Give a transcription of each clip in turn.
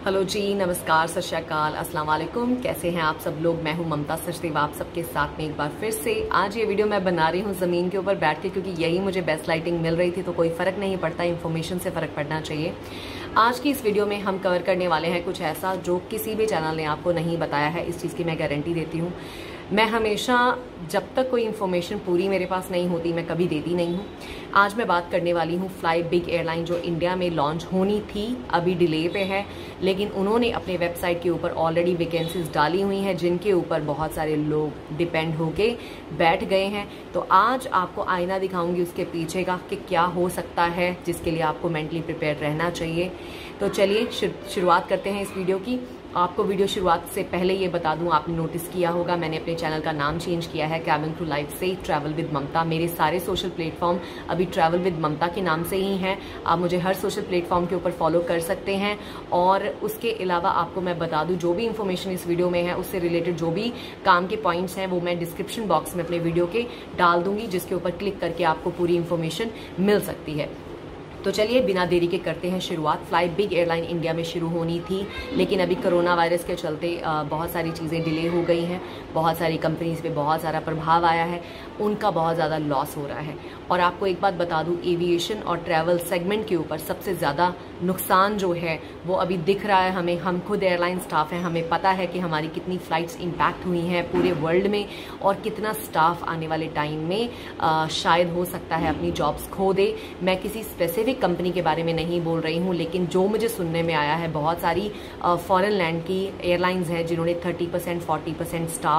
Hello जी, नमस्कार, सत श्री अकाल, अस्सलाम वालेकुम। कैसे हैं आप सब लोग। मैं हूं ममता सचदेव, आप सबके साथ में एक बार फिर से। आज ये वीडियो मैं बना रही हूं ज़मीन के ऊपर बैठ के, क्योंकि यही मुझे बेस्ट लाइटिंग मिल रही थी, तो कोई फ़र्क नहीं पड़ता, इन्फॉर्मेशन से फ़र्क पड़ना चाहिए। आज की इस वीडियो में हम कवर करने वाले हैं कुछ ऐसा जो किसी भी चैनल ने आपको नहीं बताया है। इस चीज़ की मैं गारंटी देती हूँ। मैं हमेशा जब तक कोई इन्फॉर्मेशन पूरी मेरे पास नहीं होती मैं कभी देती नहीं हूँ। आज मैं बात करने वाली हूँ फ्लाई बिग एयरलाइन, जो इंडिया में लॉन्च होनी थी, अभी डिले पे है, लेकिन उन्होंने अपने वेबसाइट के ऊपर ऑलरेडी वैकेंसीज डाली हुई हैं, जिनके ऊपर बहुत सारे लोग डिपेंड होके बैठ गए हैं। तो आज आपको आईना दिखाऊंगी उसके पीछे का कि क्या हो सकता है, जिसके लिए आपको मेंटली प्रिपेयर रहना चाहिए। तो चलिए शुरुआत करते हैं इस वीडियो की। आपको वीडियो शुरुआत से पहले ये बता दूं, आपने नोटिस किया होगा मैंने अपने चैनल का नाम चेंज किया है कैबिन टू लाइफ से ट्रैवल विद ममता। मेरे सारे सोशल प्लेटफॉर्म अभी ट्रैवल विद ममता के नाम से ही हैं। आप मुझे हर सोशल प्लेटफॉर्म के ऊपर फॉलो कर सकते हैं। और उसके अलावा आपको मैं बता दूं, जो भी इन्फॉर्मेशन इस वीडियो में है उससे रिलेटेड जो भी काम के पॉइंट्स हैं वो मैं डिस्क्रिप्शन बॉक्स में अपने वीडियो के डाल दूंगी, जिसके ऊपर क्लिक करके आपको पूरी इन्फॉर्मेशन मिल सकती है। तो चलिए बिना देरी के करते हैं शुरुआत। फ्लाई बिग एयरलाइन इंडिया में शुरू होनी थी, लेकिन अभी कोरोना वायरस के चलते बहुत सारी चीज़ें डिले हो गई हैं। बहुत सारी कंपनीज पे बहुत सारा प्रभाव आया है, उनका बहुत ज़्यादा लॉस हो रहा है। और आपको एक बात बता दूं, एविएशन और ट्रैवल सेगमेंट के ऊपर सबसे ज़्यादा नुकसान जो है वो अभी दिख रहा है हमें। हम खुद एयरलाइन स्टाफ हैं, हमें पता है कि हमारी कितनी फ़्लाइट्स इम्पैक्ट हुई हैं पूरे वर्ल्ड में, और कितना स्टाफ आने वाले टाइम में शायद हो सकता है अपनी जॉब्स खो दे। मैं किसी स्पेसिफिक कंपनी के बारे में नहीं बोल रही हूँ, लेकिन जो मुझे सुनने में आया है, बहुत सारी फॉरेन लैंड की एयरलाइंस हैं जिन्होंने 30% 40% स्टाफ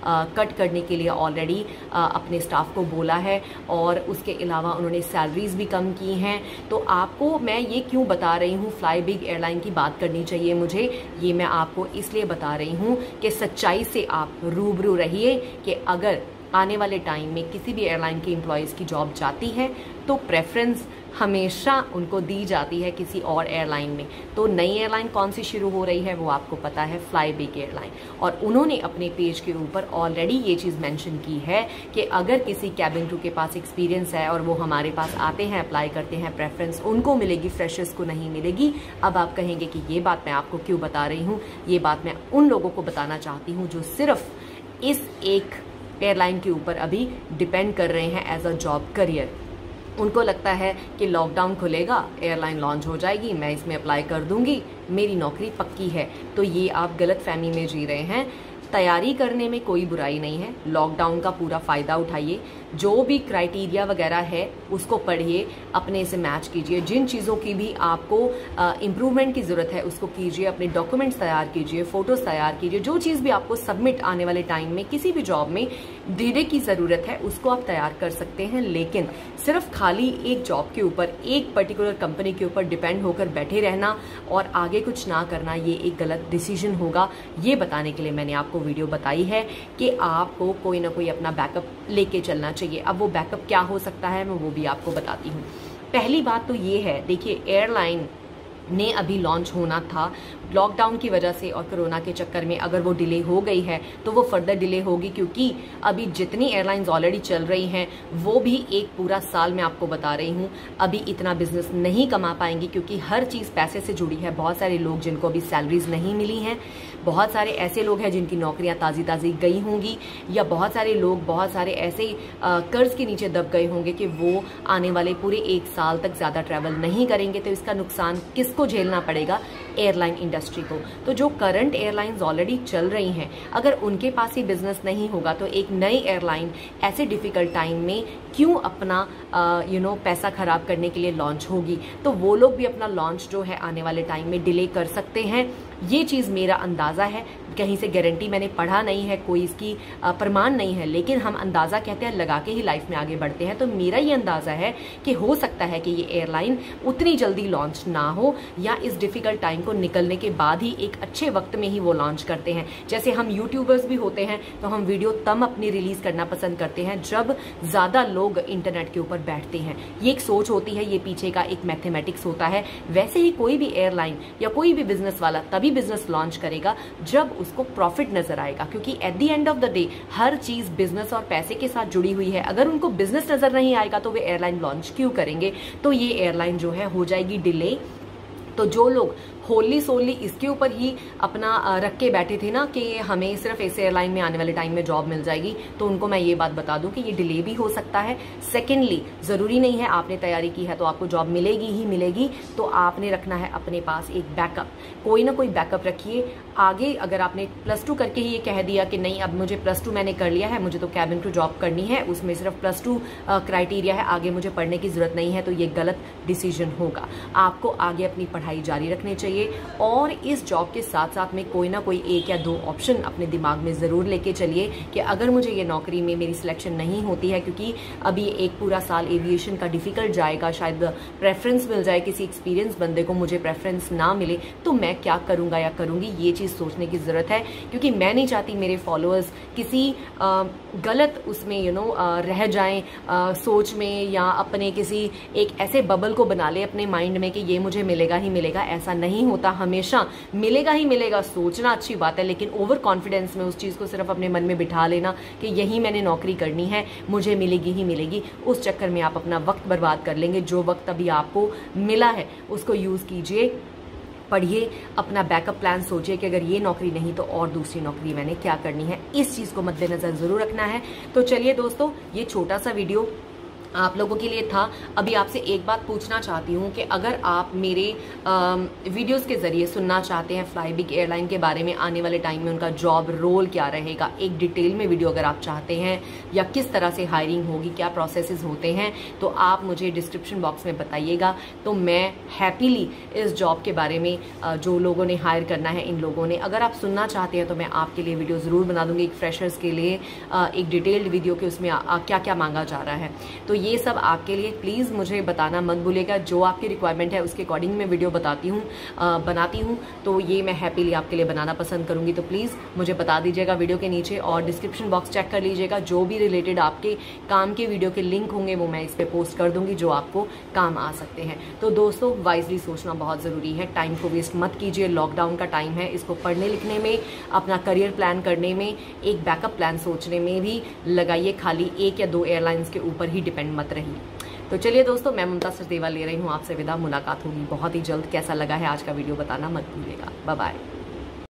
कट करने के लिए ऑलरेडी अपने स्टाफ को बोला है, और उसके अलावा उन्होंने सैलरीज भी कम की हैं। तो आपको मैं ये क्यों बता रही हूँ फ्लाई बिग एयरलाइन की बात करनी चाहिए मुझे, ये मैं आपको इसलिए बता रही हूँ कि सच्चाई से आप रूबरू रहिए कि अगर आने वाले टाइम में किसी भी एयरलाइन के एम्प्लॉयज़ की जॉब जाती है तो प्रेफरेंस हमेशा उनको दी जाती है किसी और एयरलाइन में। तो नई एयरलाइन कौन सी शुरू हो रही है वो आपको पता है, फ्लाई बिग एयरलाइन। और उन्होंने अपने पेज के ऊपर ऑलरेडी ये चीज़ मेंशन की है कि अगर किसी कैबिन क्रू के पास एक्सपीरियंस है और वो हमारे पास आते हैं, अप्लाई करते हैं, प्रेफरेंस उनको मिलेगी, फ्रेशर्स को नहीं मिलेगी। अब आप कहेंगे कि ये बात मैं आपको क्यों बता रही हूँ। ये बात मैं उन लोगों को बताना चाहती हूँ जो सिर्फ इस एक एयरलाइन के ऊपर अभी डिपेंड कर रहे हैं एज अ जॉब करियर। उनको लगता है कि लॉकडाउन खुलेगा, एयरलाइन लॉन्च हो जाएगी, मैं इसमें अप्लाई कर दूंगी, मेरी नौकरी पक्की है। तो ये आप गलत फहमी में जी रहे हैं। तैयारी करने में कोई बुराई नहीं है, लॉकडाउन का पूरा फ़ायदा उठाइए, जो भी क्राइटेरिया वगैरह है उसको पढ़िए, अपने से मैच कीजिए, जिन चीज़ों की भी आपको इम्प्रूवमेंट की ज़रूरत है उसको कीजिए, अपने डॉक्यूमेंट्स तैयार कीजिए, फ़ोटोज़ तैयार कीजिए, जो चीज़ भी आपको सबमिट आने वाले टाइम में किसी भी जॉब में देने की ज़रूरत है उसको आप तैयार कर सकते हैं। लेकिन सिर्फ खाली एक जॉब के ऊपर, एक पर्टिकुलर कंपनी के ऊपर डिपेंड होकर बैठे रहना और आगे कुछ ना करना, ये एक गलत डिसीजन होगा। ये बताने के लिए मैंने आपको वीडियो बताई है कि आपको कोई ना कोई अपना बैकअप लेके चलना चाहिए। अब वो बैकअप क्या हो सकता है मैं वो भी आपको बताती हूँ। पहली बात तो ये है, देखिए एयरलाइन ने अभी लॉन्च होना था, लॉकडाउन की वजह से और कोरोना के चक्कर में अगर वो डिले हो गई है तो वो फर्दर डिले होगी, क्योंकि अभी जितनी एयरलाइंस ऑलरेडी चल रही हैं वो भी एक पूरा साल मैं आपको बता रही हूँ अभी इतना बिजनेस नहीं कमा पाएंगी, क्योंकि हर चीज़ पैसे से जुड़ी है। बहुत सारे लोग जिनको अभी सैलरीज नहीं मिली हैं, बहुत सारे ऐसे लोग हैं जिनकी नौकरियां ताज़ी गई होंगी, या बहुत सारे लोग बहुत सारे ऐसे कर्ज के नीचे दब गए होंगे कि वो आने वाले पूरे एक साल तक ज़्यादा ट्रैवल नहीं करेंगे। तो इसका नुकसान किसको झेलना पड़ेगा? एयरलाइन इंडस्ट्री को। तो जो करंट एयरलाइंस ऑलरेडी चल रही हैं, अगर उनके पास ही बिजनेस नहीं होगा तो एक नई एयरलाइन ऐसे डिफिकल्ट टाइम में क्यों अपना पैसा खराब करने के लिए लॉन्च होगी? तो वो लोग भी अपना लॉन्च जो है आने वाले टाइम में डिले कर सकते हैं। ये चीज़ मेरा अंदाज़ा है, कहीं से गारंटी मैंने पढ़ा नहीं है, कोई इसकी प्रमाण नहीं है, लेकिन हम अंदाज़ा कहते हैं, लगा के ही लाइफ में आगे बढ़ते हैं। तो मेरा ये अंदाज़ा है कि हो सकता है कि ये एयरलाइन उतनी जल्दी लॉन्च ना हो, या इस डिफ़िकल्ट टाइम को निकलने के बाद ही एक अच्छे वक्त में ही वो लॉन्च करते हैं। जैसे हम यूट्यूबर्स भी होते हैं तो हम वीडियो तब अपनी रिलीज़ करना पसंद करते हैं जब ज़्यादा लोग इंटरनेट के ऊपर बैठते हैं। ये एक सोच होती है, ये पीछे का एक मैथमेटिक्स होता है। वैसे ही कोई भी एयरलाइन या कोई भी बिजनेस वाला तभी बिजनेस लॉन्च करेगा जब उसको प्रॉफिट नजर आएगा, क्योंकि at the end of the day हर चीज बिजनेस और पैसे के साथ जुड़ी हुई है। अगर उनको बिजनेस नजर नहीं आएगा तो वे एयरलाइन लॉन्च क्यों करेंगे? तो ये एयरलाइन जो है हो जाएगी डिले। तो जो लोग होली सोली इसके ऊपर ही अपना रख के बैठे थे ना कि हमें सिर्फ ऐसे एयरलाइन में आने वाले टाइम में जॉब मिल जाएगी, तो उनको मैं ये बात बता दूं कि ये डिले भी हो सकता है। सेकेंडली, जरूरी नहीं है आपने तैयारी की है तो आपको जॉब मिलेगी ही मिलेगी, तो आपने रखना है अपने पास एक बैकअप, कोई ना कोई बैकअप रखिए। आगे अगर आपने +2 करके ही ये कह दिया कि नहीं अब मुझे +2 मैंने कर लिया है, मुझे तो कैबिन क्रू जॉब करनी है, उसमें सिर्फ +2 क्राइटेरिया है, आगे मुझे पढ़ने की जरूरत नहीं है, तो ये गलत डिसीजन होगा। आपको आगे अपनी पढ़ाई जारी रखनी चाहिए और इस जॉब के साथ साथ में कोई ना कोई 1 या 2 ऑप्शन अपने दिमाग में जरूर लेके चलिए कि अगर मुझे ये नौकरी में मेरी सिलेक्शन नहीं होती है, क्योंकि अभी एक पूरा साल एविएशन का डिफिकल्ट जाएगा, शायद प्रेफरेंस मिल जाए किसी एक्सपीरियंस बंदे को, मुझे प्रेफरेंस ना मिले, तो मैं क्या करूंगा या करूंगी, ये चीज सोचने की जरूरत है। क्योंकि मैं नहीं चाहती मेरे फॉलोअर्स किसी गलत उसमें रह जाएं सोच में, या अपने किसी एक ऐसे बबल को बना ले अपने माइंड में कि ये मुझे मिलेगा ही मिलेगा। ऐसा नहीं होता, हमेशा मिलेगा ही मिलेगा। सोचना अच्छी बात है, लेकिन ओवर कॉन्फिडेंस में उस चीज को सिर्फ अपने मन में बिठा लेना कि यही मैंने नौकरी करनी है, मुझे मिलेगी ही मिलेगी, उस चक्कर में आप अपना वक्त बर्बाद कर लेंगे। जो वक्त अभी आपको मिला है उसको यूज कीजिए, पढ़िए, अपना बैकअप प्लान सोचिए कि अगर ये नौकरी नहीं तो और दूसरी नौकरी मैंने क्या करनी है। इस चीज को मद्देनजर जरूर रखना है। तो चलिए दोस्तों, ये छोटा सा वीडियो आप लोगों के लिए था। अभी आपसे एक बात पूछना चाहती हूँ कि अगर आप मेरे वीडियोस के जरिए सुनना चाहते हैं फ्लाईबिग एयरलाइन के बारे में, आने वाले टाइम में उनका जॉब रोल क्या रहेगा, एक डिटेल में वीडियो अगर आप चाहते हैं, या किस तरह से हायरिंग होगी, क्या प्रोसेसेस होते हैं, तो आप मुझे डिस्क्रिप्शन बॉक्स में बताइएगा। तो मैं हैप्पीली इस जॉब के बारे में, जो लोगों ने हायर करना है इन लोगों ने, अगर आप सुनना चाहते हैं तो मैं आपके लिए वीडियो जरूर बना दूंगी, एक फ्रेशर्स के लिए एक डिटेल्ड वीडियो के उसमें क्या क्या मांगा जा रहा है। तो ये सब आपके लिए, प्लीज मुझे बताना मत भूलिएगा। जो आपकी रिक्वायरमेंट है उसके अकॉर्डिंग मैं वीडियो बनाती हूँ, तो ये मैं हैप्पीली आपके लिए बनाना पसंद करूंगी। तो प्लीज मुझे बता दीजिएगा वीडियो के नीचे, और डिस्क्रिप्शन बॉक्स चेक कर लीजिएगा, जो भी रिलेटेड आपके काम के वीडियो के लिंक होंगे वो मैं इस पे पोस्ट कर दूंगी, जो आपको काम आ सकते हैं। तो दोस्तों, वाइजली सोचना बहुत जरूरी है, टाइम को वेस्ट मत कीजिए। लॉकडाउन का टाइम है, इसको पढ़ने लिखने में, अपना करियर प्लान करने में, एक बैकअप प्लान सोचने में भी लगाइए। खाली 1 या 2 एयरलाइंस के ऊपर ही डिपेंड मत रहिए। तो चलिए दोस्तों, मैं ममता सचदेवा ले रही हूँ आपसे विदा। मुलाकात होगी बहुत ही जल्द। कैसा लगा है आज का वीडियो बताना मत भूलिएगा। Bye bye.